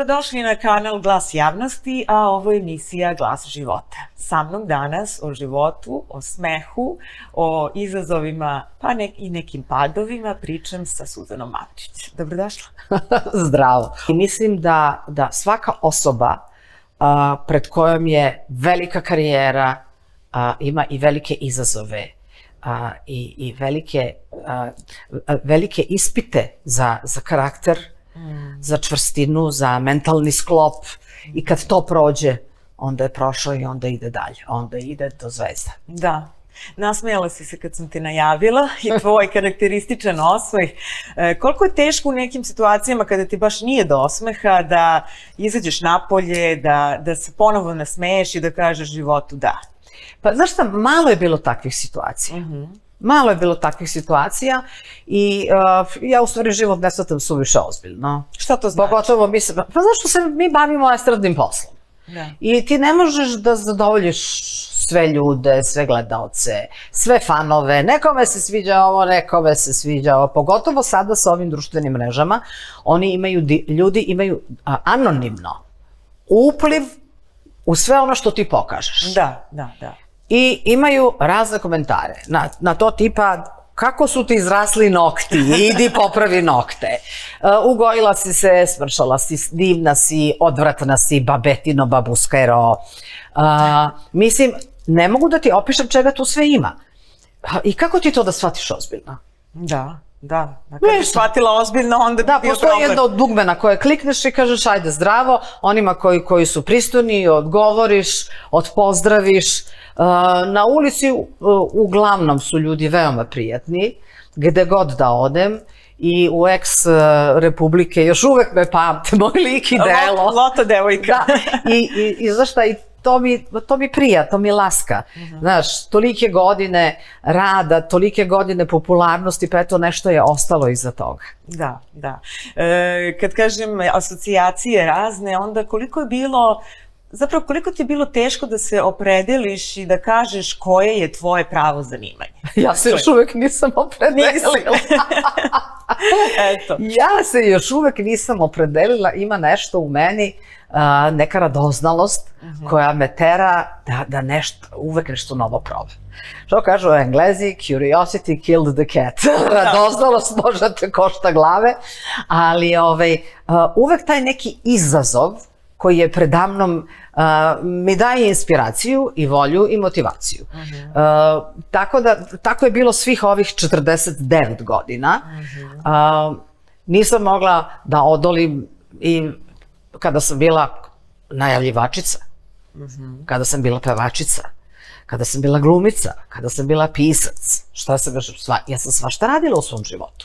Dobrodošli na kanal Glas javnosti, a ovo je emisija Glas života. Sa mnom danas o životu, o smehu, o izazovima, pa i nekim padovima pričam sa Suzanom Mavrić. Dobrodošla. Zdravo. I mislim da svaka osoba pred kojom je velika karijera ima i velike izazove i velike ispite za karakter, za čvrstinu, za mentalni sklop i kad to prođe, onda je prošlo i onda ide dalje, onda ide do zvezda. Da. Nasmejala si se kad sam te najavila i tvoj karakterističan osmeh. Koliko je teško u nekim situacijama kada ti baš nije do osmeha da izađeš napolje, da se ponovo nasmeješ i da kažeš životu da? Pa znaš šta, malo je bilo takvih situacija. Malo je bilo takvih situacija i ja u stvari život ne shvatam suviše ozbiljno. Šta to znači? Pogotovo pa zašto se mi bavimo estradnim poslom. I ti ne možeš da zadovoljiš sve ljude, sve gledaoce, sve fanove, nekome se sviđa ovo, nekome se sviđa ovo, pogotovo sada sa ovim društvenim mrežama, ljudi imaju anonimno upliv u sve ono što ti pokažeš. Da. I imaju razne komentare na to tipa kako su ti izrasli nokti, idi popravi nokte, ugojila si se, smršala si, divna si, odvratna si, babetino, babuskero. Mislim, ne mogu da ti opišem čega tu sve ima. I kako ti to da shvatiš ozbiljno? Da. Kad bi shvatila ozbiljno, onda bi bio problem. Da, postoji jedno dugme na koje klikneš i kažeš ajde zdravo, onima koji su pristojni, odgovoriš, odpozdraviš. Na ulici uglavnom su ljudi veoma prijatni, gde god da odem, i u ex-republike još uvek me pamte, moj lik i delo. Lota devojka. I znaš šta, to mi prija, to mi laska. Znaš, tolike godine rada, tolike godine popularnosti, pa eto nešto je ostalo iza toga. Da. Kad kažem asocijacije razne, onda koliko ti je bilo teško da se opredeliš i da kažeš koje je tvoje pravo zanimanje? Ja se još uvek nisam opredelila. Ja se još uvek nisam opredelila, ima nešto u meni, neka radoznalost koja me tera da uvek nešto novo probam. Što kažu Englezi, curiosity killed the cat. Radoznalost možda te košta glave, ali uvek taj neki izazov koji je predamnom mi daje inspiraciju i volju i motivaciju. Tako je bilo svih ovih 49 godina. Nisam mogla da odolim i kada sam bila najavljivačica, kada sam bila pevačica, kada sam bila glumica, kada sam bila pisac. Ja sam svašta radila u svom životu.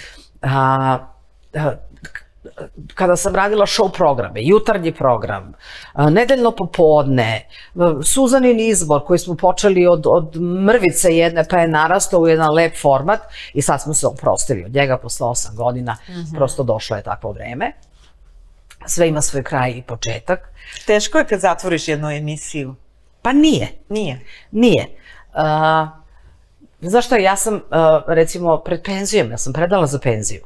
Kada sam radila show programe, jutarnji program, nedeljno popodne, Suzanin izbor koji smo počeli od mrvice jedne pa je narastao u jedan lep format i sad smo se oprostili od njega posle 8 godina, prosto došlo je takvo vreme. Sve ima svoj kraj i početak. Teško je kad zatvoriš jednu emisiju? Pa nije. Nije? Znaš šta, ja sam recimo pred penzijom, ja sam predala za penziju.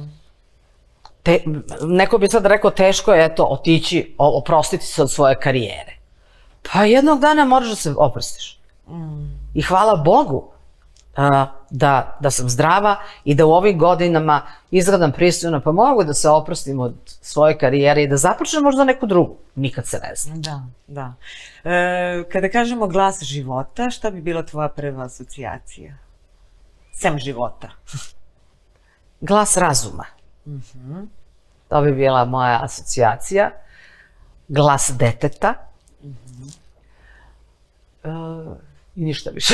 Neko bi sad rekao teško je otići, oprostiti se od svoje karijere. Pa jednog dana moraš da se oprostiš. I hvala Bogu da sam zdrava i da u ovim godinama izgledam pristojno, pa mogu da se oprostim od svoje karijere i da započnem možda neku drugu. Nikad se ne zna. Da. Kada kažemo glas života, šta bi bila tvoja prva asocijacija? Sem života. Glas razuma. To bi bila moja asocijacija. Glas deteta. I ništa više.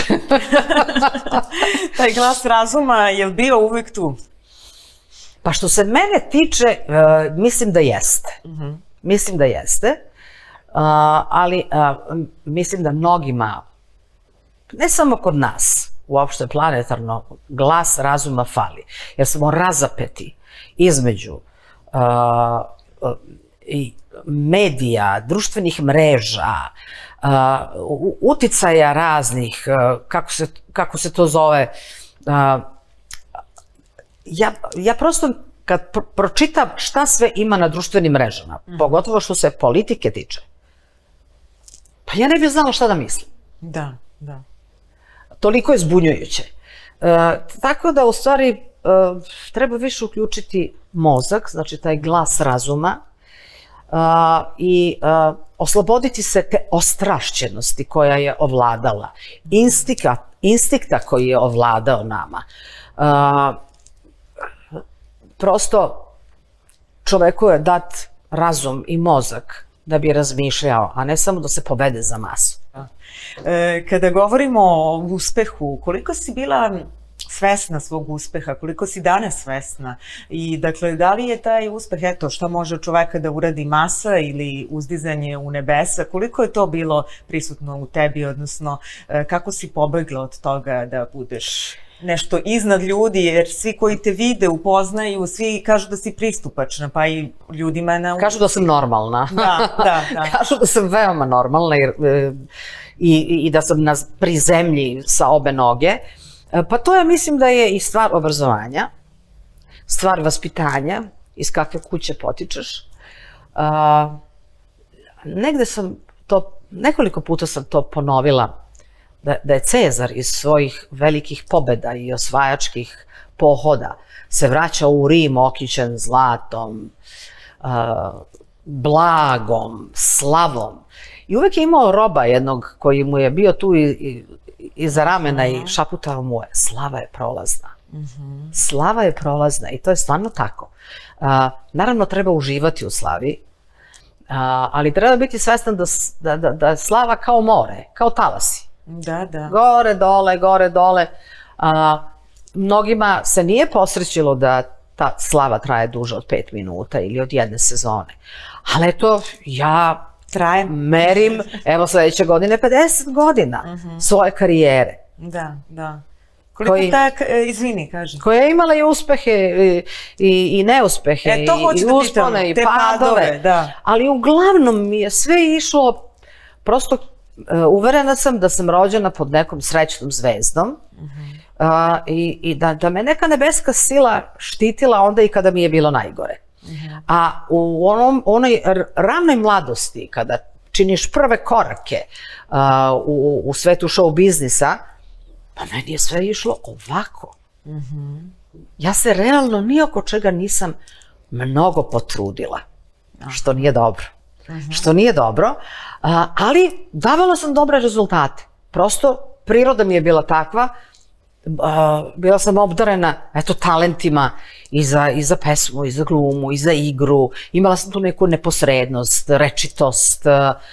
Taj glas razuma je li bio uvek tu? Pa što se mene tiče, mislim da jeste. Mislim da jeste. Ali mislim da mnogima, ne samo kod nas, uopšte planetarno, glas razuma fali. Jer smo razapeti između medija, društvenih mreža, uticaja raznih, kako se to zove. Ja prosto kad pročitam šta sve ima na društvenim mrežama, pogotovo što se politike tiče, pa ja ne bih znala šta da mislim. Da, da. Toliko je zbunjujuće. Tako da, u stvari, treba više uključiti mozak, znači taj glas razuma, i osloboditi se te ostrašćenosti koja je ovladala, instikta koji je ovladao nama. Prosto čoveku je dat razum i mozak da bi razmišljao, a ne samo da se povede za masu. Kada govorimo o uspehu, koliko si bila svesna svog uspeha, koliko si danas svesna i dakle, da li je taj uspeh, eto, šta može čoveka da uradi masa ili uzdizanje u nebesa, koliko je to bilo prisutno u tebi, odnosno kako si pobegla od toga da budeš nešto iznad ljudi, jer svi koji te vide, upoznaju, svi kažu da si pristupačna, pa i ljudima... Kažu da sam normalna. Da. Kažu da sam veoma normalna i da sam pri zemlji sa obe noge. Pa to ja mislim da je i stvar obrazovanja, stvar vaspitanja, iz kakve kuće potičeš. Negde sam to, nekoliko puta sam to ponovila, da je Cezar iz svojih velikih pobeda i osvajačkih pohoda se vraća u Rim okićen zlatom, blagom, slavom. I uvek je imao roba jednog koji mu je bio tu iza ramena i šaputao mu je, slava je prolazna. Slava je prolazna i to je stvarno tako. Naravno, treba uživati u slavi, ali treba biti svestan da je slava kao more, kao talasi. Da. Gore, dole, gore, dole. Mnogima se nije posrećilo da ta slava traje duže od 5 minuta ili od jedne sezone. Ali eto, ja merim, evo sledeće godine 50 godina svoje karijere. Da. Koliko tako, izvini, kažem. Koja je imala i uspehe i neuspehe, i uspone, i padove. Ali uglavnom mi je sve išlo, prosto uverena sam da sam rođena pod nekom srećnom zvezdom i da me neka nebeska sila štitila onda i kada mi je bilo najgore. A u onoj ranoj mladosti, kada činiš prve korake u svetu show biznisa, pa meni je sve išlo ovako. Ja se realno ni oko čega nisam mnogo potrudila, što nije dobro. Što nije dobro, ali davala sam dobre rezultate. Prosto, priroda mi je bila takva, bila sam obdarena, eto, talentima i za pesmu, i za glumu, i za igru. Imala sam tu neku neposrednost, rečitost,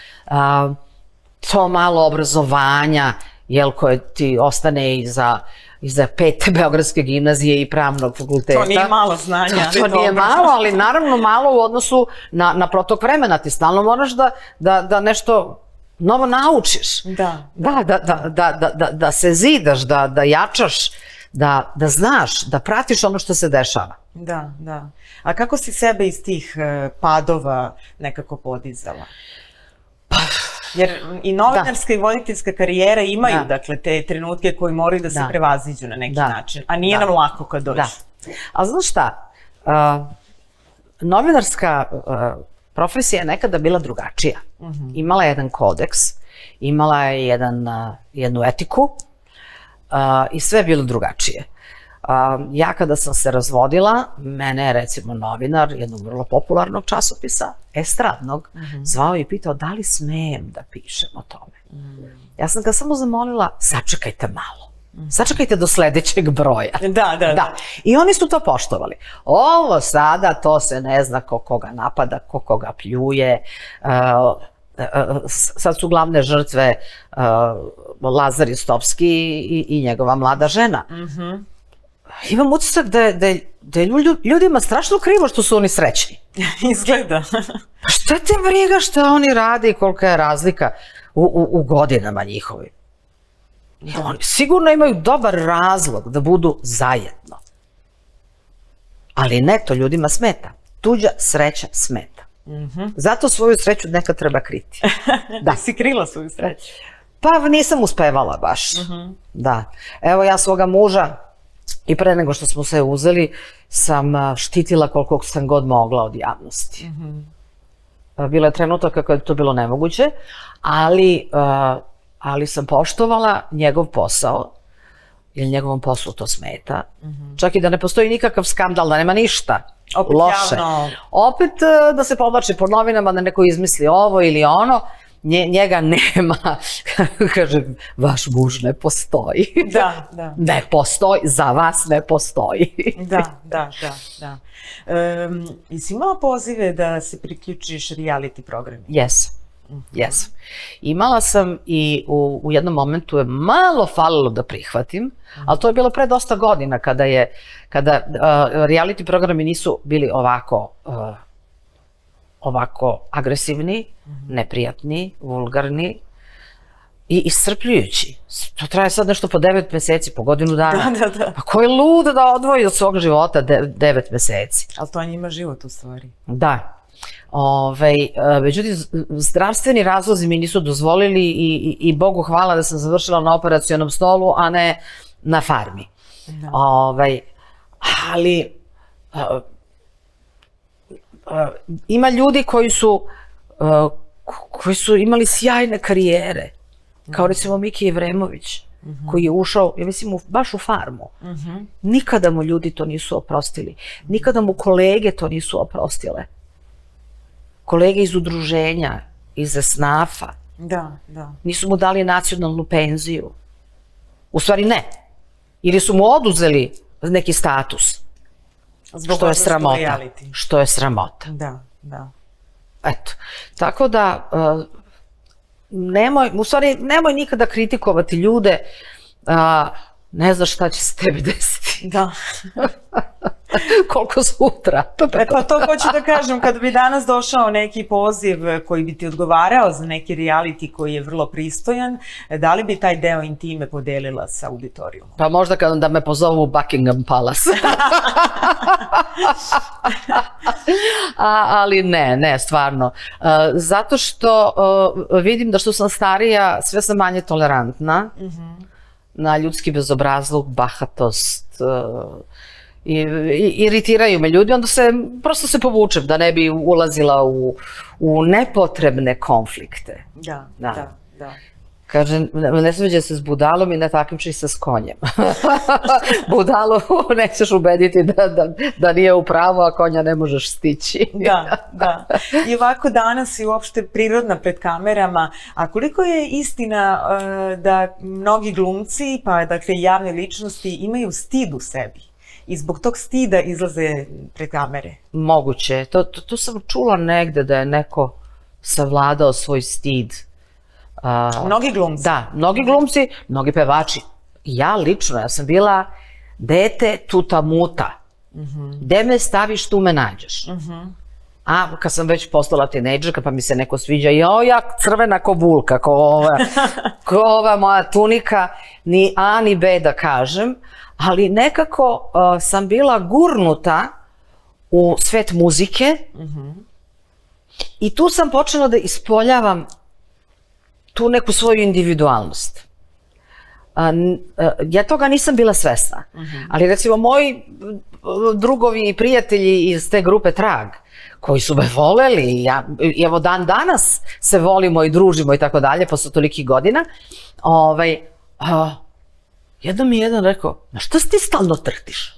to malo obrazovanja, jel, koje ti ostane iza 5. Beogradske gimnazije i pravnog fakulteta. To nije malo znanja. To nije malo, ali naravno malo u odnosu na protok vremena. Ti stalno moraš da nešto novo naučiš. Da se zidaš, da jačaš, da znaš, da pratiš ono što se dešava. Da. A kako si sebe iz tih padova nekako podizala? Jer i novinarska i voditeljska karijera imaju, dakle, te trenutke koji moraju da se prevaziđu na neki način, a nije nam lako kad dođe. A znaš šta, novinarska profesija je nekada bila drugačija. Imala je jedan kodeks, imala je jednu etiku i sve je bilo drugačije. Ja kada sam se razvodila, mene je recimo novinar jednog vrlo popularnog časopisa, estradnog, zvao i pitao da li smijem da pišem o tome. Ja sam ga samo zamolila, sačekajte malo. Sačekajte do sledećeg broja. Da. I oni su to poštovali. Ovo sada, to se ne zna ko koga napada, ko koga pljuje. Sad su glavne žrtve Lazar Istovski i njegova mlada žena. Imam utisak da je ljudima strašno krivo što su oni srećni. Izgleda. Šta te briga šta oni rade i kolika je razlika u godinama njihovim? Oni sigurno imaju dobar razlog da budu zajedno. Ali ne, to ljudima smeta. Tuđa sreća smeta. Zato svoju sreću nekad treba kriti. Da si krila svoju sreću? Pa nisam uspevala baš. Da. Evo ja svoga muža I pre nego što smo se uzeli, sam štitila koliko sam god mogla od javnosti. Bilo je trenutaka kada je to bilo nemoguće, ali sam poštovala njegov posao, jer njegovom poslu to smeta. Čak i da ne postoji nikakav skandal, da nema ništa loše. Opet da se povlači po novinama, da neko izmisli ovo ili ono, njega nema. Kaže, vaš muž ne postoji. Da. Ne postoji, za vas ne postoji. Da. Jesi imala pozive da se priključiš reality programima? Jesam. Imala sam i u jednom momentu je malo falilo da prihvatim, ali to je bilo pre dosta godina kada reality programi nisu bili ovako agresivni, neprijatni, vulgarni i iscrpljujući. To traje sad nešto po 9 meseci, po godinu dana. Pa ko je lud da odvoji od svog života 9 meseci? Ali to njima život u stvari. Da. Međutim, zdravstveni razlozi mi nisu dozvolili i Bogu hvala da sam završila na operacionom stolu, a ne na farmi. Ali ima ljudi koji su imali sjajne karijere, kao recimo Miki Evremović, koji je ušao, ja mislim, baš u farmu. Nikada mu ljudi to nisu oprostili. Nikada mu kolege to nisu oprostile. Kolege iz udruženja, iz SNAF-a, nisu mu dali nacionalnu penziju. U stvari ne. Ili su mu oduzeli neki status. Što je sramota. Što je sramota. Da. Eto. Tako da, nemoj nikada kritikovati ljude, ne znaš šta će se tebi desiti. Da. Koliko sutra. Pa to hoću da kažem, kada bi danas došao neki poziv koji bi ti odgovarao za neki reality koji je vrlo pristojan, da li bi taj deo intime podelila sa auditorijumom? Pa možda da me pozovu u Buckingham Palace. Ali ne, stvarno. Zato što vidim da što sam starija, sve sam manje tolerantna na ljudski bezobrazluk, bahatost, iritiraju me ljudi, onda prosto se povučem da ne bi ulazila u nepotrebne konflikte. Da. Kaže, ne sviđa se s budalom i ne takmiči se s konjem. Budalu nećeš ubediti da nije u pravu, a konja ne možeš stići. Da. I ovako danas i uopšte prirodna pred kamerama, a koliko je istina da mnogi glumci, pa dakle javne ličnosti imaju stid u sebi? I zbog tog stida izlaze pred kamere. Moguće. To sam čula negde da je neko savladao svoj stid. Mnogi glumci. Da, mnogi glumci, mnogi pevači. Ja lično, ja sam bila dete tuta muta. Gde me staviš, tu me nađeš. A kad sam već postala tinejdžerka pa mi se neko sviđa, ja crvena ko bulka, ko ova moja tunika, ni A ni B da kažem, ali nekako sam bila gurnuta u svet muzike i tu sam počela da ispoljavam tu neku svoju individualnost. Ja toga nisam bila svesna, ali recimo moji drugovi i prijatelji iz te grupe Trag, koji su me voleli, evo dan danas se volimo i družimo i tako dalje, posle tolikih godina, jednom mi je jedan rekao, na šta ti stalno trtiš?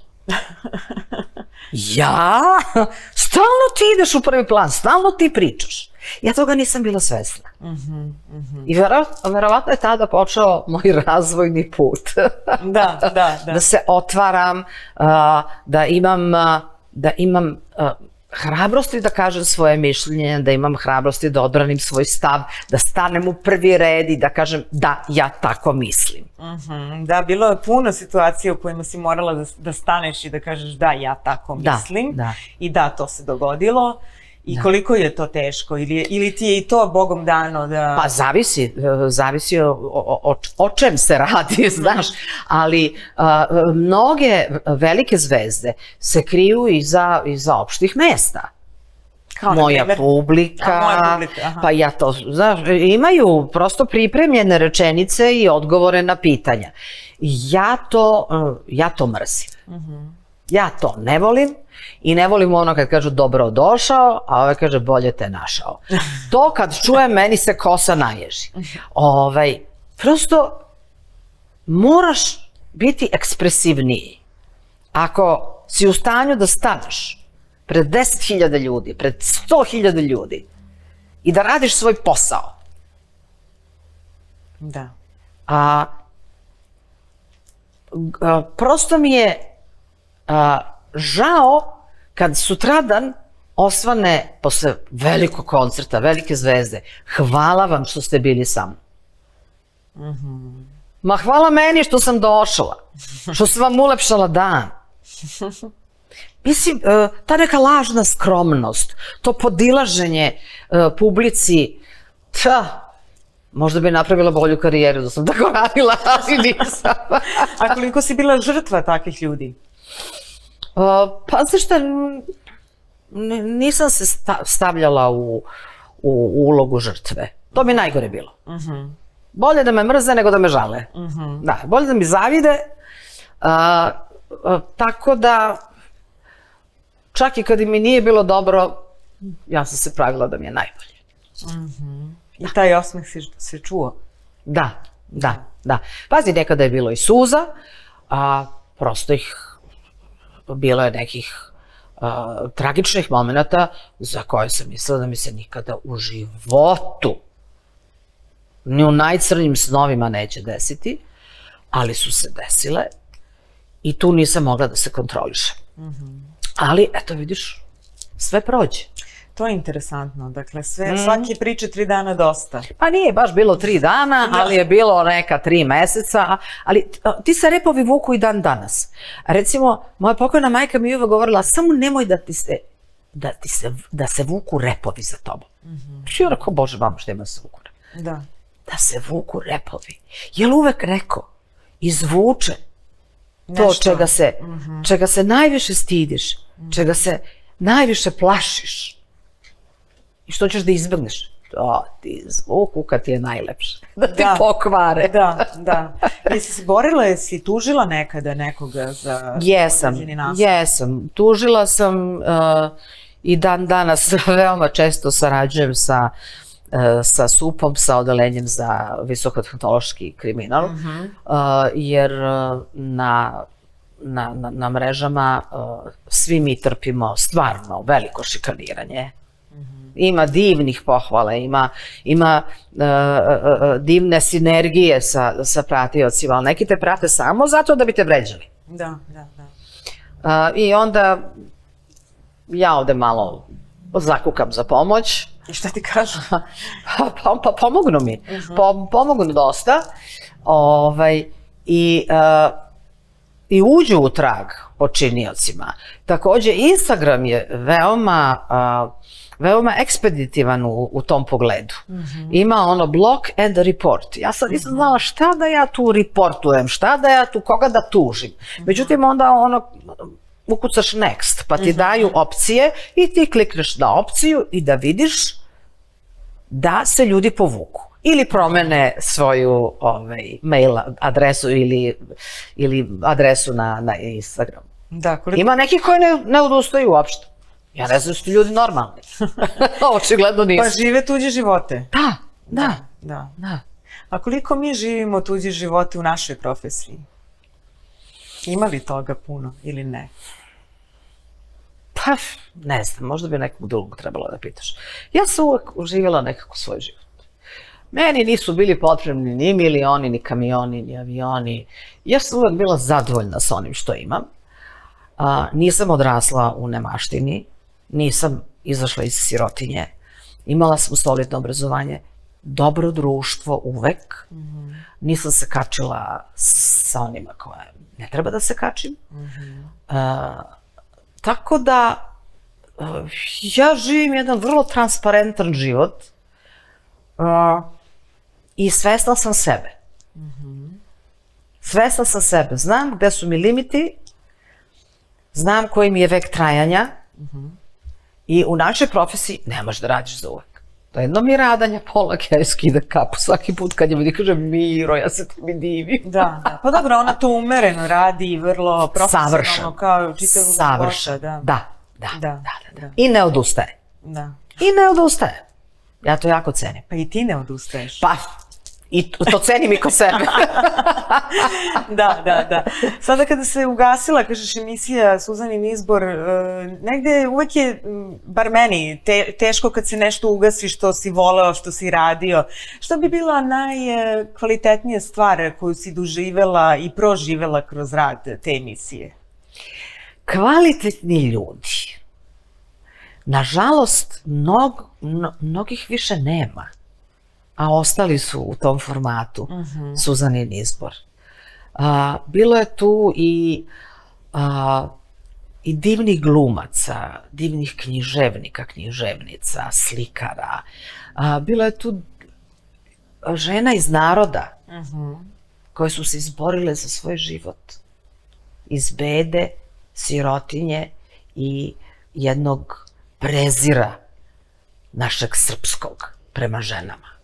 Ja? Stalno ti ideš u prvi plan, stalno ti pričaš. Ja toga nisam bila svesna. I verovatno je tada počeo moj razvojni put. Da se otvaram, da imam hrabrosti da kažem svoje mišljenje, da imam hrabrosti da odbranim svoj stav, da stanem u prvi red i da kažem da, ja tako mislim. Da, bilo je puno situacija u kojima si morala da staneš i da kažeš da, ja tako mislim. I da, to se dogodilo. I koliko je to teško? Ili ti je i to Bogom dano da... Pa zavisi o čem se radi, znaš. Ali mnoge velike zvezde se kriju iza opštih mesta. Moja publika, pa ja to, znaš, imaju prosto pripremljene rečenice i odgovore na pitanja. ja to mrzim. Ja to ne volim i ne volim ono kad kažu dobro došao, a ovaj kaže bolje te našao. To kad čujem, meni se kosa naježi. Prosto moraš biti ekspresivniji. Ako si u stanju da staneš pred 10.000 ljudi, pred 100.000 ljudi i da radiš svoj posao. Da. Prosto mi je žao kad sutradan osvane posle velikog koncerta, velike zvezde. Hvala vam što ste bili sa mnom. Ma hvala meni što sam došla, što sam vam ulepšala dan. Mislim, ta neka lažna skromnost, to podilaženje publici, možda bi napravila bolju karijeru da sam tako radila, ali nisam. A koliko si bila žrtva takvih ljudi? Pa znaš šta, nisam se stavljala u ulogu žrtve. To mi najgore bilo. Bolje da me mrze nego da me žale. Da, bolje da mi zavide. Tako da, čak i kad mi nije bilo dobro, ja sam se pravila da mi je najbolje. I taj osmeh se čuo? Da. Pazi, nekada je bilo i suza, a prosto bilo je nekih tragičnih momenta za koje sam mislila da mi se nikada u životu, ni u najcrnjim snovima neće desiti, ali su se desile i tu nisam mogla da se kontrolišem. Ali, eto vidiš, sve prođe. To je interesantno, dakle svake priče 3 dana dosta. Pa nije baš bilo 3 dana, ali je bilo neka 3 meseca, ali ti se repovi vuku i dan danas. Recimo, moja pokojna majka mi je uvek govorila, samo nemoj da se vuku repovi za tobom. I ja rekao, Bože, mama, što ima se vuku repovi? Da se vuku repovi. Jel uvek rekao, izvuče to čega se najviše stidiš, čega se najviše plašiš. I što ćeš da izbegneš? Ti zvuku kad ti je najlepše. Da ti pokvare. Da. Jesi se borila, jesi tužila nekada nekoga za određeni nastup? Jesam. Tužila sam i dan danas veoma često sarađujem sa SUP-om, sa odelenjem za visokotehnološki kriminal, jer na mrežama svi mi trpimo stvarno veliko šikaniranje. Ima divnih pohvala, ima divne sinergije sa pratiocima, ali neki te prate samo zato da bi te vređali. Da. I onda ja ovde malo zakukam za pomoć. I šta ti kažu? Pa pomognu mi. Pomognu dosta. I uđu u trag počiniocima. Takođe, Instagram je veoma ekspeditivan u tom pogledu. Ima ono block and report. Ja sad nisam znala šta da ja tu reportujem, šta da ja tu, koga da tužim. Međutim, onda ono, ukucaš next, pa ti daju opcije i ti klikneš na opciju i da vidiš da se ljudi povuku. Ili promene svoju mail adresu ili adresu na Instagramu. Ima nekih koji ne odustaju uopšte. Ja ne znam da su ljudi normalni. Očigledno nisu. Pa žive tuđe živote. Da. A koliko mi živimo tuđe živote u našoj profesiji? Ima li toga puno ili ne? Pa, ne znam, možda bi nekog drugog trebalo da pitaš. Ja sam uvek živjela nekako svoj život. Meni nisu bili potrebni ni milioni, ni kamioni, ni avioni. Ja sam uvek bila zadovoljna sa onim što imam. Nisam odrasla u nemaštini, nisam izašla iz sirotinje, imala sam solidno obrazovanje, dobro društvo uvek, nisam se kačila sa onima koje ne treba da se kačim. Tako da ja živim jedan vrlo transparentan život i svesna sam sebe. Svesna sam sebe, znam gde su mi limiti, znam koji mi je vek trajanja i u našoj profesiji ne možeš da radiš za uvek. To jedno mi radanje, polak, ja skida kapu svaki put kad je vidi, kaže Miro, ja se tebi divim. Da. Pa dobro, ona to umereno radi i vrlo profesionalno kao čitavog života. Da. I ne odustaje. Da. I ne odustaje. Ja to jako cenim. Pa i ti ne odustaješ. Pa, i to cenim i kod sebe. Da. Sada kada se ugasila, kažeš, emisija Suzanin izbor, negde uvek je, bar meni, teško kad se nešto ugasi što si voleo, što si radio. Šta bi bila najkvalitetnija stvar koju si doživela i proživela kroz rad te emisije? Kvalitetni ljudi. Nažalost, mnogih više nema. A ostali su u tom formatu Suzanin izbor. Bilo je tu i divnih glumaca, divnih književnika, književnica, slikara. Bilo je tu žena iz naroda koje su se izborile za svoj život. Iz bede, sirotinje i jednog prezira našeg srpskog prema ženama.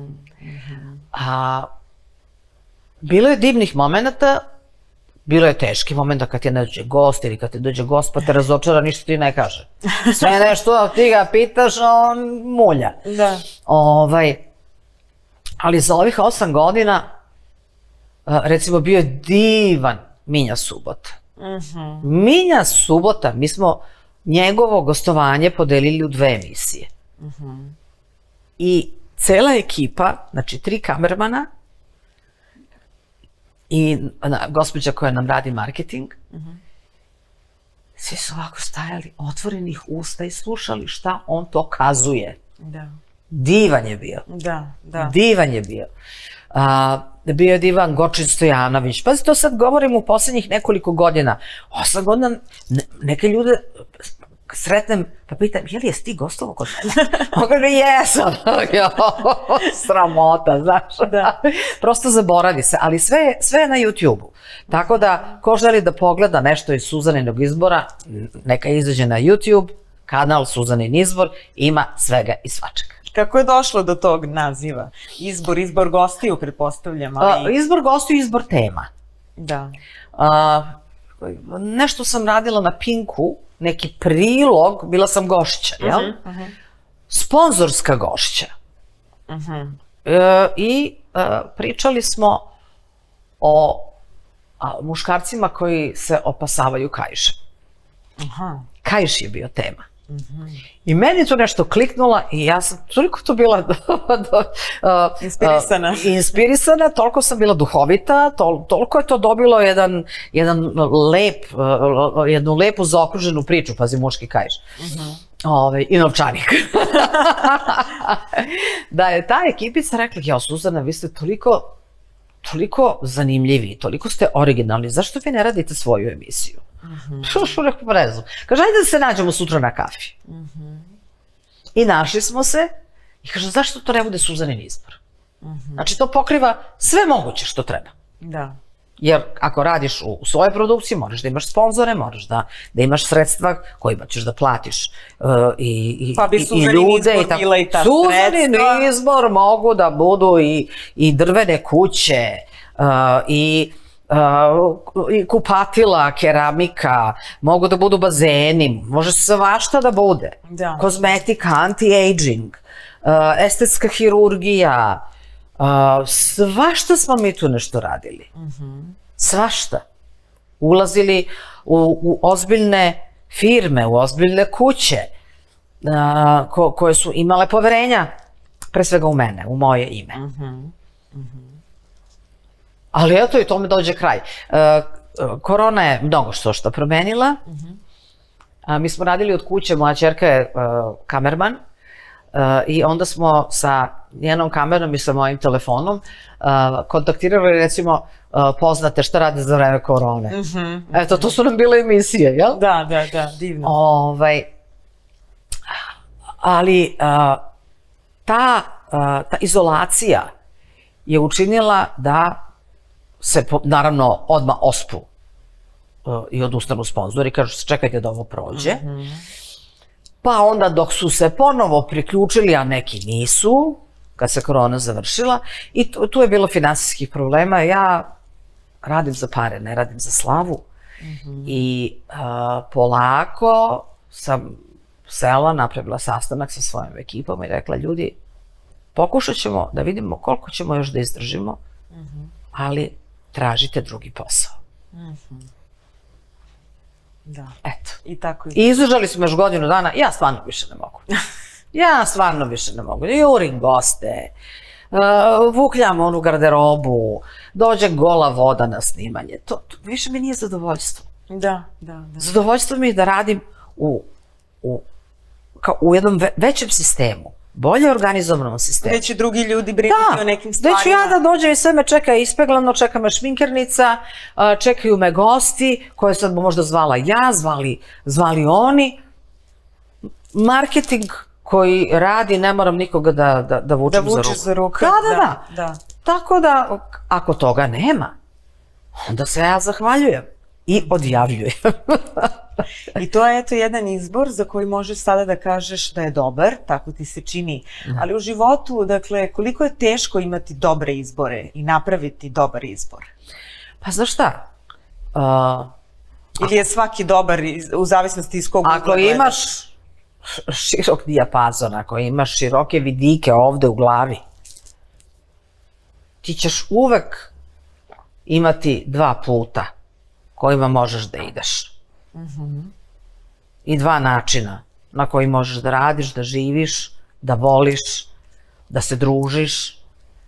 Bilo je divnih momenta, bilo je teški momenta kad ti ne dođe gost ili kad ti dođe gost pa te razočara, ništa ti ne kaže. Sve nešto ti ga pitaš, on mulja. Ali za ovih 8 godina, recimo, bio je divan Minja Subota. Minja Subota, mi smo njegovo gostovanje podelili u 2 emisije. I cela ekipa, znači 3 kamermana i gospođa koja nam radi marketing, svi su ovako stajali otvorenih usta i slušali šta on to kazuje. Divan je bio. Divan je bio. Bio je divan Gočin Stojanović. Pazi, to sad govorim u poslednjih nekoliko godina. 8 godina neke ljude sretnem, pa pitam, je li jesi ti gostovao kod mene? On kaže, jesam. Sramota, znaš. Prosto zaboravi se, ali sve je na YouTube-u. Tako da, ko želi da pogleda nešto iz Suzaninog izbora, neka izađe na YouTube, kanal Suzanin izbor, ima svega i svačega. Kako je došlo do tog naziva? Izbor gostiju, pretpostavljam. Izbor gostiju i izbor tema. Da. Nešto sam radila na Pinku, neki prilog, bila sam gošća, jel? Sponzorska gošća. I pričali smo o muškarcima koji se opasavaju kaišem. Kaiš je bio tema. I meni je to nešto kliknula i ja sam toliko to bila inspirisana, toliko sam bila duhovita, toliko je to dobilo jednu lepu zaokruženu priču, pazi, muški kaiš. I novčanik. Da je ta ekipica rekla, jao Suzana, vi ste toliko zanimljivi, toliko ste originalni, zašto vi ne radite svoju emisiju? Što rekao, ne znam. Kaže, ajde da se nađemo sutra na kafi. I našli smo se i kaže, zašto to ne bude Suzanin izbor? Znači, to pokriva sve moguće što treba. Jer ako radiš u svojoj produkciji, moraš da imaš sponzore, moraš da imaš sredstva kojima ćeš da platiš i ljude. Suzanin izbor mogu da budu i drvene kuće, i kupatila, keramika, mogu da budu bazeni, može svašta da bude. Kozmetika, anti-aging, estetska hirurgija, svašta smo mi tu nešto radili. Svašta. Ulazili u ozbiljne firme, u ozbiljne kuće koje su imale poverenja, pre svega u mene, u moje ime. Ali eto, i tome dođe kraj. Korona je mnogo što promenila. Mi smo radili od kuće, moja ćerka je kamerman, i onda smo sa njenom kamerom i sa mojim telefonom kontaktirali, recimo, poznate šta rade za vreme korone. Eto, to su nam bile emisije, jel? Da, divno. Ali ta izolacija je učinila da se, naravno, odmah ospu i odustanu sponzori, kažu se čekajte da ovo prođe. Pa onda dok su se ponovo priključili, a neki nisu, kad se korona završila, i tu je bilo finansijskih problema. Ja radim za pare, ne radim za slavu. I polako sam sela, napravila sastanak sa svojom ekipom i rekla, ljudi, pokušat ćemo da vidimo koliko ćemo još da izdržimo, ali tražite drugi posao. Da. Eto. I tako. I izdržali smo još godinu dana, ja stvarno više ne mogu. Ja stvarno više ne mogu. Jurim goste, vukljam onu garderobu, dođe gola voda na snimanje. To više mi nije zadovoljstvo. Da. Zadovoljstvo mi je da radim u jednom većem sistemu, bolje organizovanom sistemu. Gde će drugi ljudi brinuti o nekim stvarima. Gde ću ja da dođem i sve me čeka ispeglano, čeka me šminkernica, čekaju me gosti, koje sam možda zvala ja, zvali oni. Marketing koji radi, ne moram nikoga da vučem za ruku. Da vučeš za ruku. Da. Tako da, ako toga nema, onda se ja zahvaljujem i odjavljujem. I to je eto jedan izbor za koji možeš sada da kažeš da je dobar, tako ti se čini. Ali u životu, dakle, koliko je teško imati dobre izbore i napraviti dobar izbor? Pa znaš šta? Ili je svaki dobar u zavisnosti iz kog ugla gledaš? Ako imaš širok dijapazon, ako imaš široke vidike ovde u glavi, ti ćeš uvek imati dva puta kojima možeš da ideš. I dva načina na koji možeš da radiš, da živiš, da voliš, da se družiš.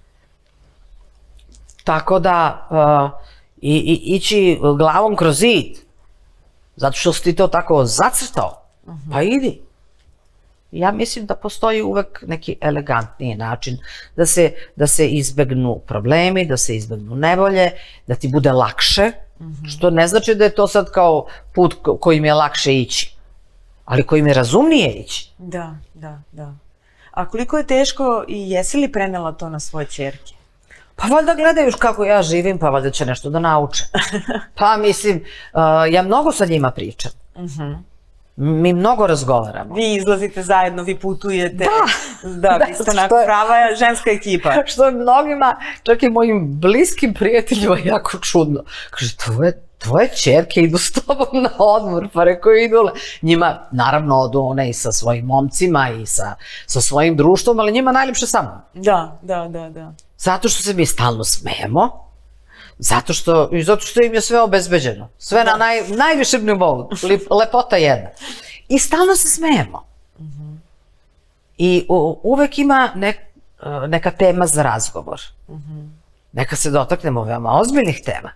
Tako da ići glavom kroz zid, zato što si ti to tako zacrtao, pa idi. Ja mislim da postoji uvek neki elegantniji način da se izbegnu problemi, da se izbegnu nevolje, da ti bude lakše, što ne znači da je to sad kao put kojim je lakše ići, ali kojim je razumnije ići. Da. A koliko je teško i jesi li prenela to na svoje ćerke? Pa valjda gledaju kako ja živim, pa valjda će nešto da nauče. Pa mislim, ja mnogo sa njima pričam. Mi mnogo razgovaramo. Vi izlazite zajedno, vi putujete. Da, vi ste onako prava ženska ekipa. Što je mnogima, čak i mojim bliskim prijateljima, jako čudno. Kaže, tvoje ćerke idu s tobom na odmor, pa reko idu. Njima, naravno, odu one i sa svojim momcima i sa svojim društvom, ali njima najljepše sa mnom. Da. Zato što se mi stalno smejemo. Zato što im je sve obezbeđeno. Sve na najvišem nivou. Lepota jedna. I stalno se smejemo. I uvek ima neka tema za razgovor. Neka se dotaknemo veoma ozbiljnih tema.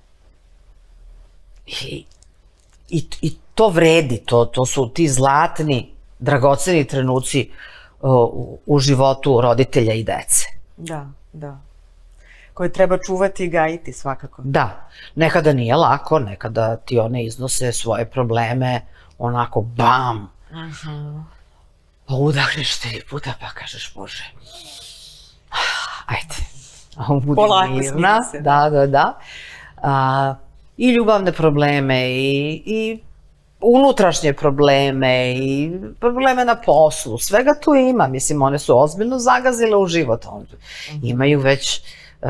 I to vredi. To su ti zlatni, dragoceni trenuci u životu roditelja i dece. Da. Koje treba čuvati i gajiti svakako. Da, nekada nije lako, nekada ti one iznose svoje probleme, onako bam. Pa udahneš 3 puta pa kažeš, Bože, ajde, budi mirna. Da. I ljubavne probleme i unutrašnje probleme i probleme na poslu, svega tu ima. Mislim, one su ozbiljno zagazile u život. Imaju već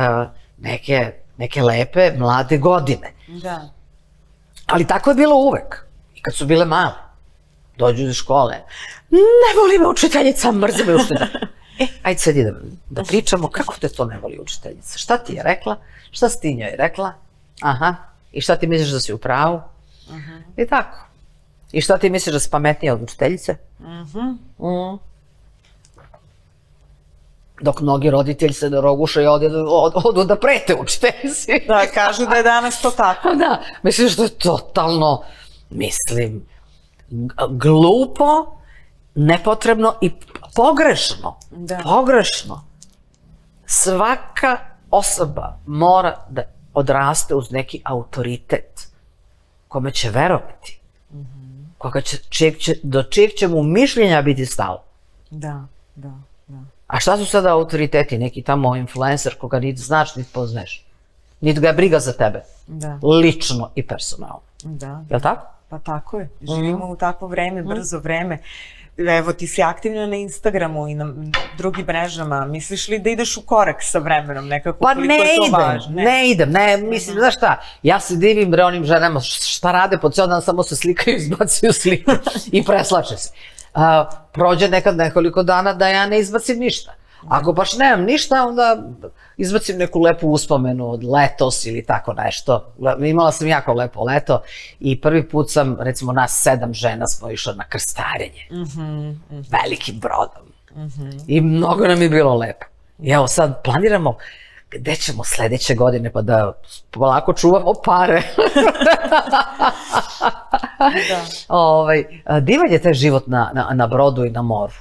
neke lepe mlade godine. Da. Ali tako je bilo uvek. I kad su bile male, dođu iz škole, ne voli me učiteljica, mrze me učiteljica. Ajde sedi da pričamo kako te to ne voli učiteljica. Šta ti je rekla? Šta si ti njoj rekla? Aha. I šta ti misliš da si u pravu? I tako. I šta ti misliš da si pametnija od učiteljice? Dok mnogi roditelji se naroguše i odu da prete učiteljici. Da, kažu da je danas to tako. Da, mislim što je totalno, glupo, nepotrebno i pogrešno. Pogrešno. Svaka osoba mora da odraste uz neki autoritet kome će verovati, do čijeg će mu mišljenja biti stalo. Da. A šta su sada autoriteti? Neki tamo influencer koga niti znaš, niti poznaješ. Niti ga je briga za tebe. Lično i personalno. Da. Jel' tako? Pa tako je. Živimo u takvo vreme, brzo vreme. evo ti si aktivna na Instagramu i na drugim mrežama, misliš li da ideš u korak sa vremenom nekako, koliko je to važno? Ne idem, mislim, znaš šta, ja se divim bre onim ženama šta rade po cijel dan, samo se slikaju, izbacuju sliku i preslače se. Prođe nekad nekoliko dana da ja ne izbacim ništa. Ako baš nemam ništa, onda izbacim neku lepu uspomenu od letos ili tako nešto. Imala sam jako lepo leto i prvi put sam, recimo nas 7 žena smo išli na krstarenje. Velikim brodom. I mnogo nam je bilo lepo. I evo sad planiramo gde ćemo sledeće godine pa da polako čuvamo pare. Divan je taj život na brodu i na moru.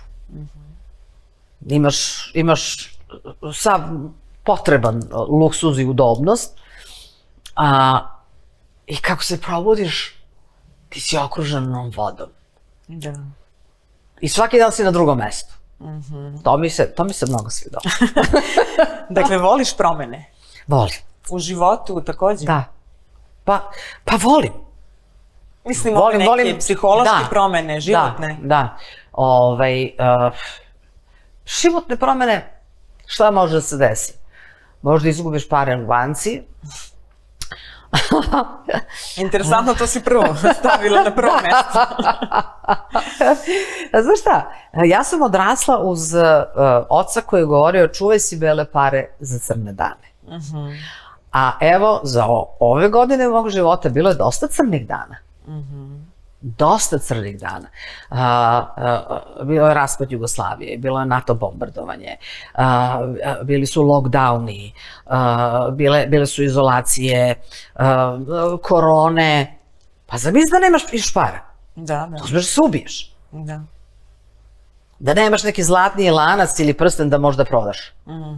Imaš sav potreban luksuz i udobnost i kako se probudiš, ti si okružen vodom. Da. I svaki dan si na drugom mestu. To mi se mnogo svidalo. Dakle, voliš promene? Volim. U životu takođe? Da. Pa volim. Mislim, ove neke psihološke promene, životne. Da. Životne promene, šta može da se desi? Možda izgubiš pare u banci. Interesantno, to si prvo stavila na prvo mesto. Znaš šta, ja sam odrasla uz oca koji je govorio čuvaj si bele pare za crne dane. A evo, za ove godine mog života bilo je dosta crnih dana. Dosta crnih dana. Bilo je raspad Jugoslavije, bilo je NATO bombardovanje, bili su lockdowni, bile su izolacije, korone. Pa zamisli da nemaš još para. Da. Uzmeš da se ubiješ. Da. Da nemaš neki zlatni lanac ili prsten da možda prodaš.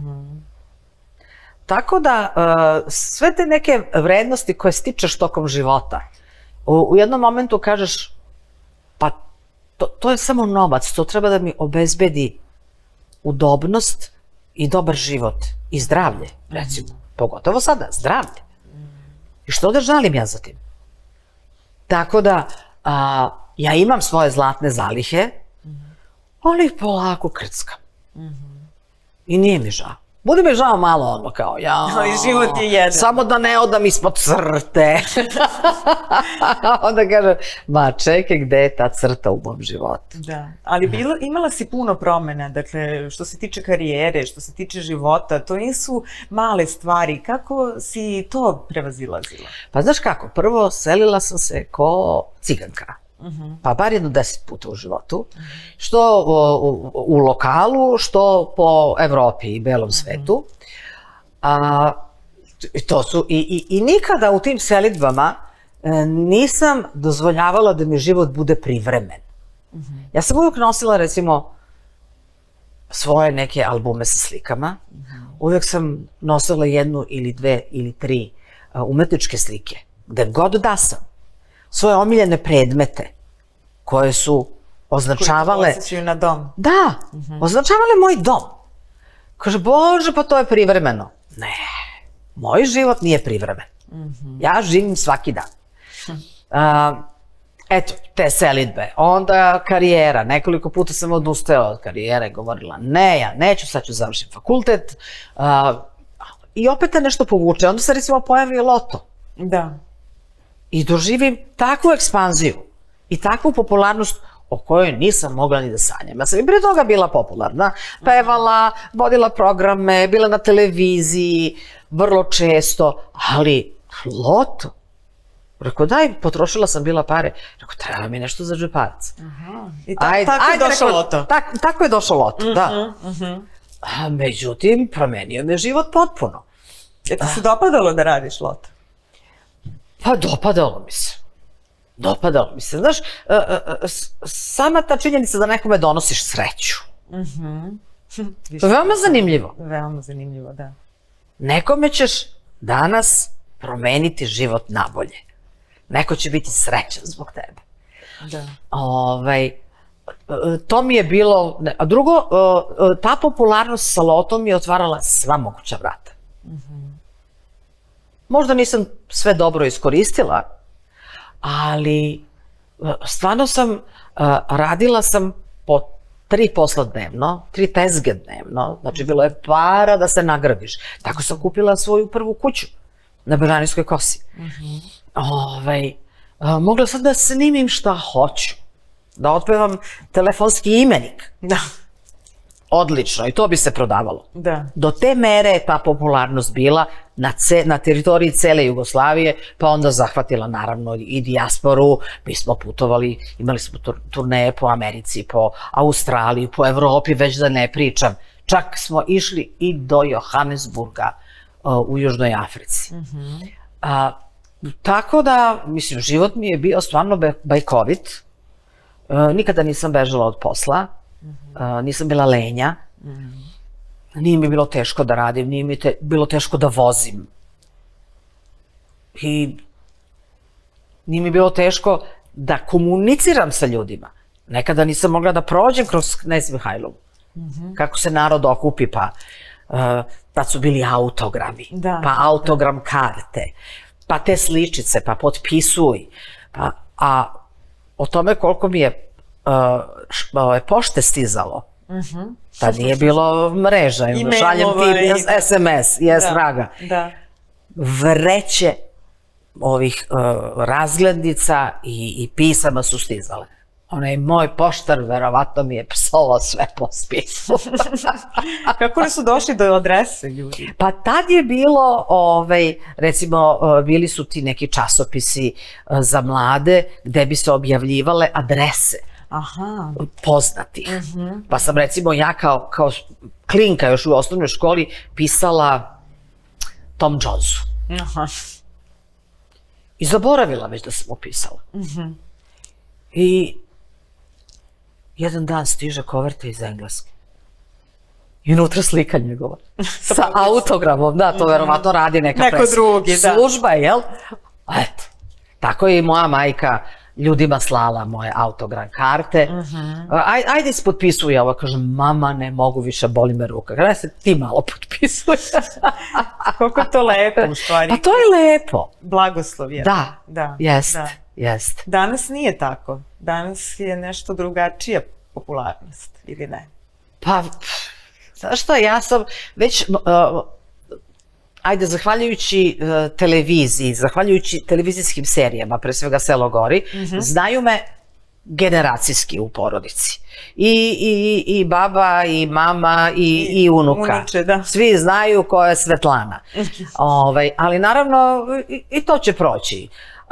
Tako da, sve te neke vrednosti koje stičeš tokom života, u jednom momentu kažeš, pa to je samo novac, to treba da mi obezbedi udobnost i dobar život i zdravlje, recimo. Pogotovo sada, zdravlje. I što da žalim ja za tim? Tako da, ja imam svoje zlatne zalihe, ali ih polako krckam. I nije mi žao. Bude mi žao malo ono kao, ali život je jedan. Samo da ne odam ispod crte. Onda kažem, ma čekaj, gde je ta crta u mom životu? Da, ali imala si puno promena, dakle, što se tiče karijere, što se tiče života, to nisu male stvari. Kako si to prevazilazila? Pa znaš kako, prvo selila sam se ko ciganka. Pa bar jedno 10 puta u životu, što u lokalu, što po Evropi i belom svetu. I nikada u tim selidbama nisam dozvoljavala da mi život bude privremen. Ja sam uvijek nosila, recimo, svoje neke albume sa slikama. Uvijek sam nosila 1 ili 2 ili 3 umetničke slike, gde god da sam. Svoje omiljene predmete koje su označavale... Koji te posjećaju na dom. Da, označavale moj dom. Kaže, Bože, pa to je privremeno. Ne, moj život nije privremen. Ja živim svaki dan. Eto, te selidbe. Onda karijera. Nekoliko puta sam odustajala od karijere, govorila, ne, ja neću, sad ću završiti fakultet. I opet te nešto povuče. Onda se recimo pojavi loto. Da. I doživim takvu ekspanziju i takvu popularnost o kojoj nisam mogla ni da sanjam. Ja sam i pre toga bila popularna, pevala, vodila programe, bila na televiziji, vrlo često, ali loto. Rekao, daj, potrošila sam bila pare. Rekao, treba mi nešto za džeparac. I tako je došao loto. Tako je došao loto, da. Međutim, promenio me život potpuno. Je ti se dopadalo da radiš loto? Pa dopadalo mi se. Dopadalo mi se. Znaš, sama ta činjenica da nekome donosiš sreću. Veoma zanimljivo. Veoma zanimljivo, da. Nekome ćeš danas promeniti život nabolje. Neko će biti srećan zbog tebe. Da. To mi je bilo... A drugo, ta popularnost sa lotom mi je otvarala sva moguća vrata. Možda sve dobro iskoristila, ali stvarno radila sam po 3 posla dnevno, 3 tezge dnevno, znači bilo je para da se nagradiš. Tako sam kupila svoju prvu kuću na Bežanijskoj kosi. Mogla sam da snimim šta hoću, da otpevam telefonski imenik. Da. Odlično, i to bi se prodavalo. Da. Do te mere je ta popularnost bila na teritoriji cele Jugoslavije, pa onda zahvatila naravno i dijasporu. Mi smo putovali, imali smo turneje po Americi, po Australiji, po Evropi, već da ne pričam. Čak smo išli i do Johannesburga u Južnoj Africi. Tako da, mislim, život mi je bio stvarno bajkovit. Nikada nisam bežala od posla. Nisam bila lenja, nije mi bilo teško da radim, nije mi bilo teško da vozim i nije mi bilo teško da komuniciram sa ljudima. Nekada nisam mogla da prođem kroz Knez Mihajlovu, kako se narod okupi, pa tad su bili autogrami, pa autogram karte, pa te sličice, pa potpisuj, a o tome koliko mi je pošte stizalo. Tad nije bilo mreža, šaljem ti SMS, jes vraga. Vreće ovih razglednica i pisama su stizale. Onaj moj poštar verovatno mi je psovao sve po spisu. Kako li su došli do adrese ljudi? Pa tad je bilo, recimo, bili su ti neki časopisi za mlade gde bi se objavljivale adrese poznatih. Pa sam recimo ja kao klinka još u osnovnoj školi pisala Tom Jonesu. I zaboravila već da sam upisala. I jedan dan stiže koverta iz Engleske. I unutra slika njegova. Sa autogramom, da, to verovatno radi neka služba, jel? Eto, tako je i moja majka ljudima slala moje autogram karte. Ajde ispotpisuj ovo. Kažem, mama, ne mogu više, boli me ruka. Kada se ti malo potpisuj. Koliko je to lepo u stvari. Pa to je lepo. Blagoslov je. Da, jest. Danas nije tako. Danas je nešto drugačija popularnost, ili ne? Pa, znaš šta, ja sam već... Ajde, zahvaljujući televiziji, zahvaljujući televizijskim serijama, pre svega Selo gori, znaju me generacijski u porodici. I baba, i mama, i unuka. Svi znaju ko je Svetlana. Ali naravno, i to će proći.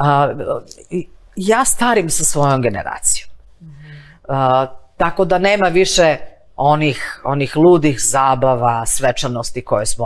Ja starim sa svojom generacijom. Tako da nema više onih ludih zabava, svečanosti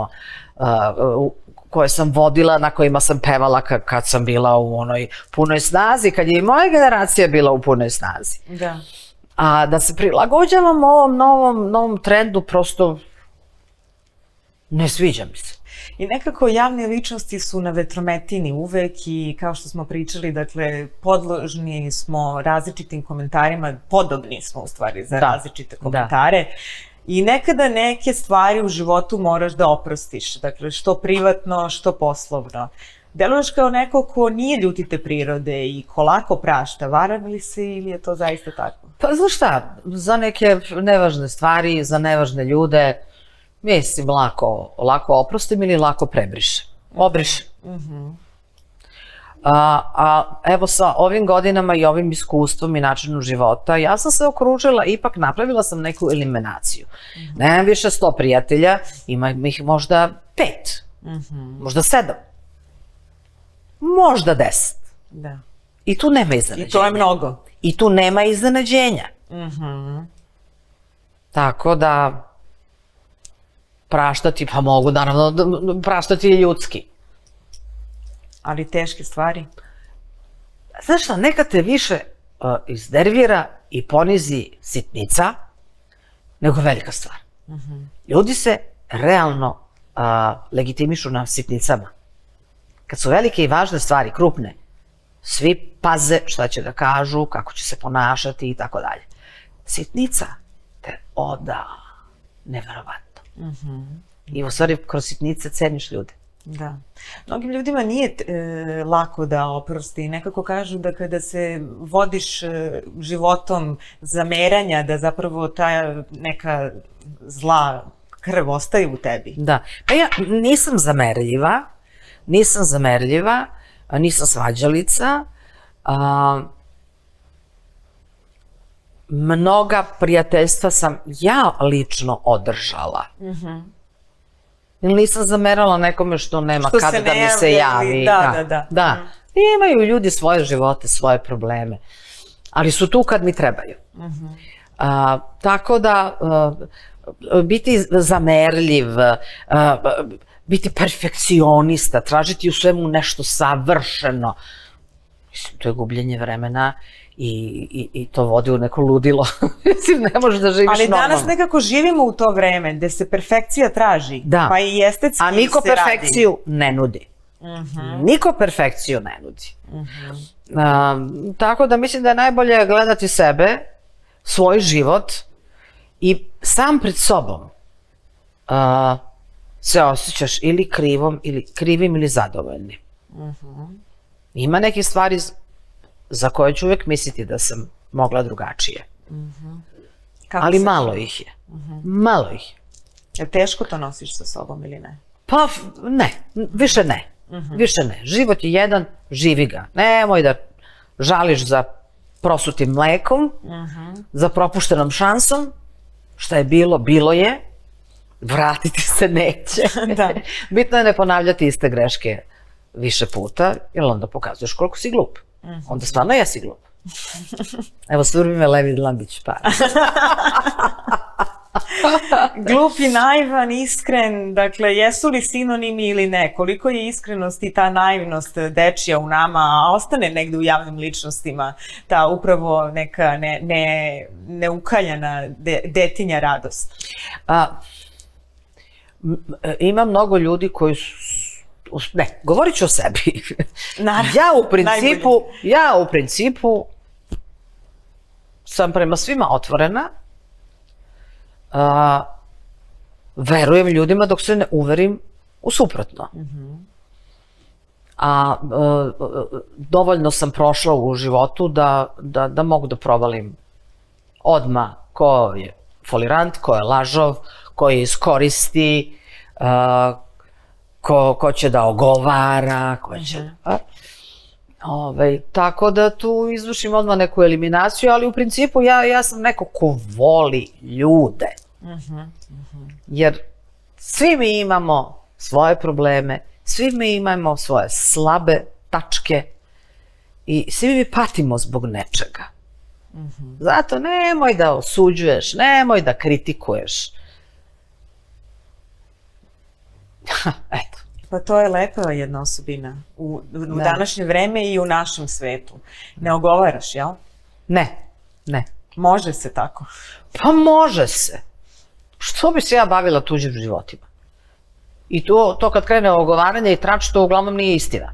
koje sam vodila, na kojima sam pevala kad sam bila u onoj punoj snazi, kad je i moja generacija bila u punoj snazi. A da se prilagođavam ovom novom trendu, prosto ne sviđa mi se. I nekako javne ličnosti su na vetrometini uvek i kao što smo pričali, dakle, podložni smo različitim komentarima, podobni smo u stvari za različite komentare. I nekada neke stvari u životu moraš da oprostiš, dakle, što privatno, što poslovno. Deluješ kao neko ko nije ljutite prirode i ko lako prašta, varam li se ili je to zaista tako? Pa znaš šta, za neke nevažne stvari, za nevažne ljude, mislim, lako oprostim ili lako prebrišem. Obrišem. Evo sa ovim godinama i ovim iskustvom i načinom života, ja sam se okružila, ipak napravila sam neku eliminaciju. Nemam više 100 prijatelja, imam ih možda 5, možda 7, možda 10. I tu nema iznenađenja. I to je mnogo. I tu nema iznenađenja. Tako da praštati, pa mogu naravno praštati i ljudski. Ali teške stvari? Znaš šta, nekad te više iznervira i ponizi sitnica nego velika stvar. Ljudi se realno legitimišu na sitnicama. Kad su velike i važne stvari, krupne, svi paze šta će da kažu, kako će se ponašati i tako dalje. Sitnica te oda neverovatno. I u stvari kroz sitnice ceniš ljude. Da. Mnogim ljudima nije lako da oprosti. Nekako kažu da kada se vodiš životom zameranja, da zapravo ta neka zla krv ostaje u tebi. Da. Pa ja nisam zamerljiva, nisam svađalica. Mnoga prijateljstva sam ja lično održala. Nisam zamerala nekome što nema kada da mi se javi. Da. Imaju ljudi svoje živote, svoje probleme, ali su tu kad mi trebaju. Tako da, biti zamerljiv, biti perfekcionista, tražiti u svemu nešto savršeno, mislim, to je gubljenje vremena i to vodi u neko ludilo. Mislim, ne možeš da živiš normalno. Ali danas nekako živimo u to vreme gde se perfekcija traži, pa i estetski se radi. A niko perfekciju ne nudi. Niko perfekciju ne nudi. Tako da mislim da je najbolje gledati sebe, svoj život i sam pred sobom se osjećaš ili krivim ili zadovoljnim. Ima neke stvari za koje ću uvek misliti da sam mogla drugačije. Ali malo ih je. Malo ih je. Je teško to nosiš sa sobom ili ne? Pa ne, više ne. Više ne. Život je jedan, živi ga. Nemoj da žališ za prosutim mlekom, za propuštenom šansom. Šta je bilo, bilo je. Vratiti se neće. Bitno je ne ponavljati iste greške više puta, jer onda pokazuješ koliko si glup. Onda stvarno jesi glup. Evo, surbi me Levi Dlambić par. Glup i naivan, iskren, dakle, jesu li sinonimi ili ne? Koliko je iskrenost i ta naivnost dečija u nama, a ostane negde u javnim ličnostima, ta upravo neka neukaljana detinja radost? Ima mnogo ljudi koji su... Ne, govorit ću o sebi. Ja u principu sam prema svima otvorena, verujem ljudima dok se ne uverim u suprotno. A dovoljno sam prošla u životu da mogu da provalim odmah ko je folirant, ko je lažov, ko je iskoristi, ko će da ogovara, ko će... Tako da tu izvršim odmah neku eliminaciju, ali u principu ja sam neko ko voli ljude. Jer svi mi imamo svoje probleme, svi mi imamo svoje slabe tačke i svi mi patimo zbog nečega. Zato nemoj da osuđuješ, nemoj da kritikuješ. Eto. Pa to je lepa jedna osobina u današnje vreme i u našem svetu. Ne ogovaraš, jel? Ne. Može se tako? Pa može se. Što bi se ja bavila tuđim životima? I to kad krene ogovaranje i trač, to uglavnom nije istina.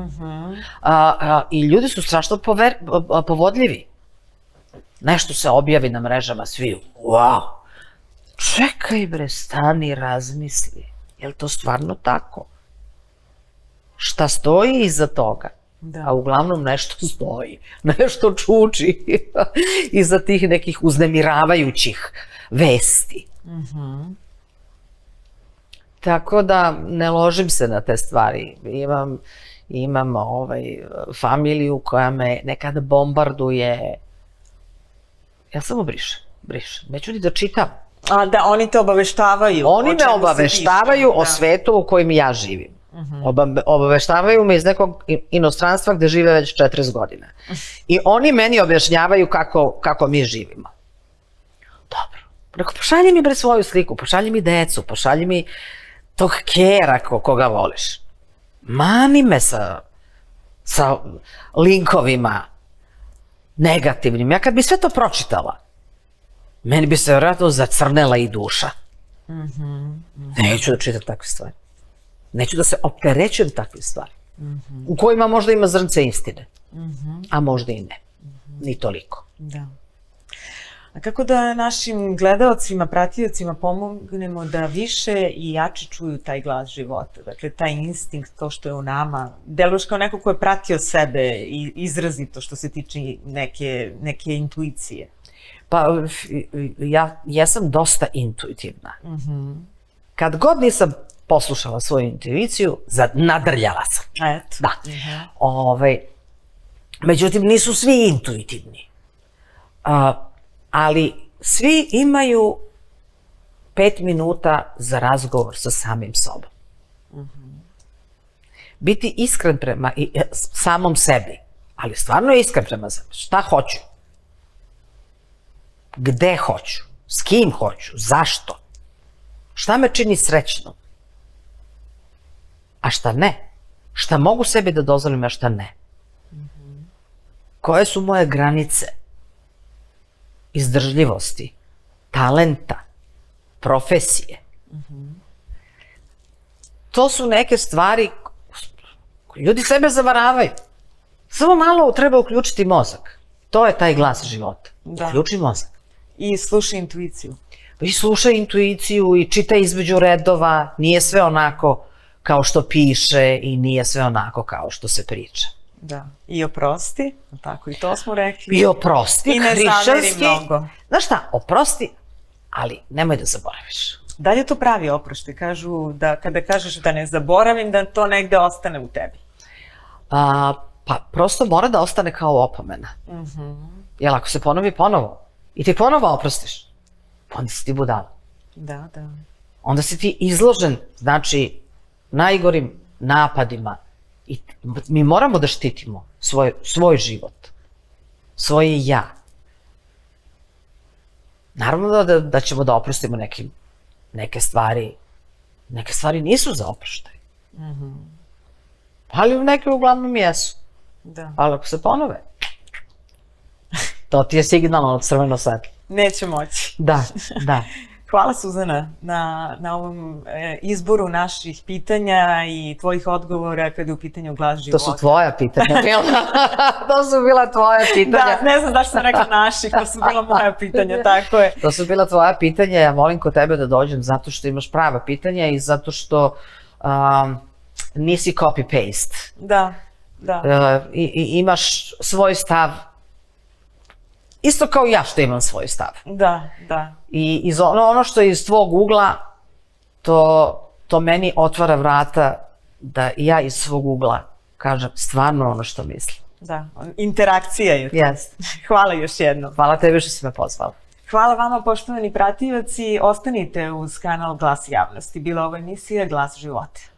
I ljudi su strašno povodljivi. Nešto se objavi na mrežama, svi, wow. Čekaj bre, stani, razmisli. Je li to stvarno tako? Šta stoji iza toga? A uglavnom nešto stoji, nešto čuči iza tih nekih uznemiravajućih vesti. Tako da ne ložim se na te stvari. Imam familiju koja me nekada bombarduje. Ja samo brišem. Neću ni da čitam. A da, oni te obaveštavaju. Oni me obaveštavaju o svetu u kojem ja živim. Obaveštavaju me iz nekog inostranstva gde žive već 40 godina. I oni meni objašnjavaju kako mi živimo. Dobro. Rekao, pošalji mi bre svoju sliku, pošalji mi decu, pošalji mi tog kera koga voliš. Mani me sa linkovima negativnim. Ja kad bi sve to pročitala, meni bi se vjerojatno zacrnela i duša. Neću da čitam takve stvari. Neću da se opterećujem takve stvari. U kojima možda ima zrnce istine. A možda i ne. Ni toliko. A kako da našim gledaocima, pratiocima pomognemo da više i jače čuju taj glas života? Dakle, taj instinkt, to što je u nama. Deluješ kao neko ko je pratio sebe i izrazito što se tiče neke intuicije. Pa, ja jesam dosta intuitivna. Kad god nisam poslušala svoju intuiciju, nadrljala sam. Eto. Da. Međutim, nisu svi intuitivni. Ali svi imaju 5 minuta za razgovor sa samim sobom. Biti iskren prema samom sebi, ali stvarno iskren prema sebi. Šta hoću? Gde hoću? S kim hoću? Zašto? Šta me čini srećnom? A šta ne? Šta mogu sebi da dozvolim, a šta ne? Koje su moje granice? Izdržljivosti, talenta, profesije. To su neke stvari koje ljudi sebe zavaravaju. Samo malo treba uključiti mozak. To je taj glas života. Uključi mozak. I slušaj intuiciju. I slušaj intuiciju i čitaj između redova. Nije sve onako kao što piše i nije sve onako kao što se priča. Da. I oprosti, tako i to smo rekli. I oprosti, hrišćanski. I ne zameri mnogo. Znaš šta, oprosti, ali nemoj da zaboraviš. Da li je to pravi oproštaj? Kažu da kada kažeš da ne zaboravim, da to negde ostane u tebi. Pa prosto mora da ostane kao opomena. Jer ako se ponovi ponovo i ti ponovo oprostiš, onda si ti budala. Da, da. Onda si ti izložen, znači, najgorim napadima. I mi moramo da štitimo svoj život, svoje ja. Naravno da ćemo da oprostimo neke stvari. Neke stvari nisu za oproštaj. Ali neke uglavnom jesu. Ali ako se ponove, to ti je signal od crveno svetlo. Neće moći. Da, da. Hvala, Suzana, na ovom izboru naših pitanja i tvojih odgovora kada je u pitanju glas života. To su tvoja pitanja. To su bila tvoja pitanja. Da, ne znam zašto sam rekla naših, to su bila moja pitanja, tako je. To su bila tvoja pitanja, ja volim kod tebe da dođem zato što imaš prava pitanja i zato što nisi copy-paste. Da, da. Imaš svoj stav. Isto kao ja što imam svoj stav. Da, da. I ono što je iz tvog ugla, to meni otvara vrata da ja iz svog ugla kažem stvarno ono što mislim. Da, interakcija je to. Jeste. Hvala još jednom. Hvala tebi što si me pozvala. Hvala vama, poštovani pratioci. Ostanite uz kanal Glas javnosti. Bila ovo emisija Glas života.